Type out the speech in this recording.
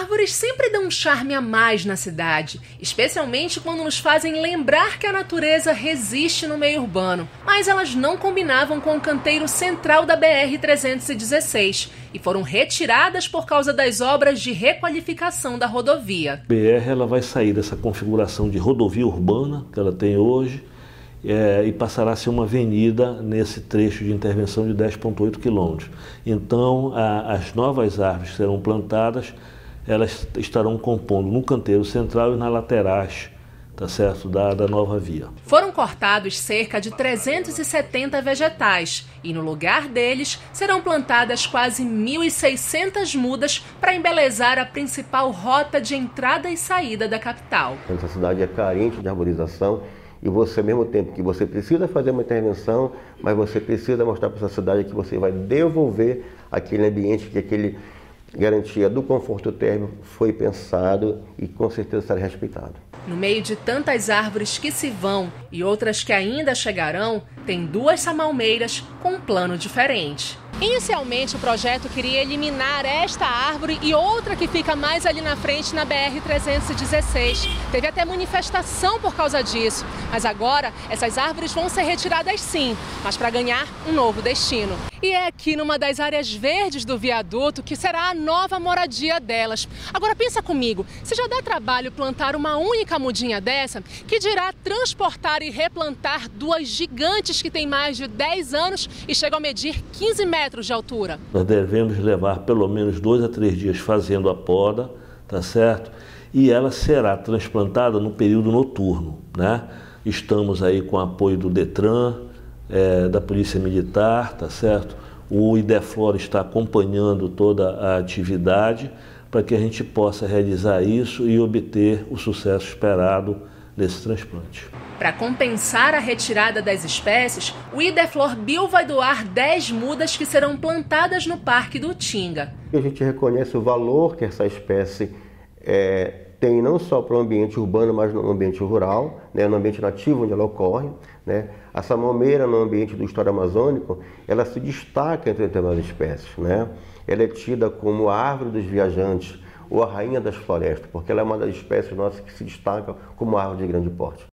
árvores sempre dão um charme a mais na cidade, especialmente quando nos fazem lembrar que a natureza resiste no meio urbano. Mas elas não combinavam com o canteiro central da BR-316 e foram retiradas por causa das obras de requalificação da rodovia. A BR ela vai sair dessa configuração de rodovia urbana que ela tem hoje e passará a ser uma avenida nesse trecho de intervenção de 10,8 quilômetros. Então, as novas árvores que serão plantadas, elas estarão compondo no canteiro central e nas laterais, tá certo, da nova via. Foram cortados cerca de 370 vegetais e no lugar deles serão plantadas quase 1.600 mudas para embelezar a principal rota de entrada e saída da capital. Essa cidade é carente de arborização e você, ao mesmo tempo que você precisa fazer uma intervenção, mas você precisa mostrar para essa cidade que você vai devolver aquele ambiente, que aquele garantia do conforto térmico foi pensado e com certeza será respeitado. No meio de tantas árvores que se vão e outras que ainda chegarão, tem 2 samalmeiras com um plano diferente. Inicialmente, o projeto queria eliminar esta árvore e outra que fica mais ali na frente na BR-316. Teve até manifestação por causa disso. Mas agora, essas árvores vão ser retiradas sim, mas para ganhar um novo destino. E é aqui numa das áreas verdes do viaduto que será a nova moradia delas. Agora pensa comigo, se já dá trabalho plantar uma única mudinha dessa, que dirá transportar e replantar 2 gigantes que têm mais de 10 anos e chegam a medir 15 metros de altura. Nós devemos levar pelo menos 2 a 3 dias fazendo a poda, tá certo? E ela será transplantada no período noturno, né? Estamos aí com o apoio do Detran, da Polícia Militar, tá certo? O Ideflora está acompanhando toda a atividade para que a gente possa realizar isso e obter o sucesso esperado nesse transplante. Para compensar a retirada das espécies, o Ideflor Bio vai doar 10 mudas que serão plantadas no Parque do Utinga. A gente reconhece o valor que essa espécie tem não só para o ambiente urbano, mas no ambiente rural, né, no ambiente nativo onde ela ocorre, né. A samalmeira no ambiente do estuário amazônico, ela se destaca entre as demais espécies, né. Ela é tida como a árvore dos viajantes ou a rainha das florestas, porque ela é uma das espécies nossas que se destaca como árvore de grande porte.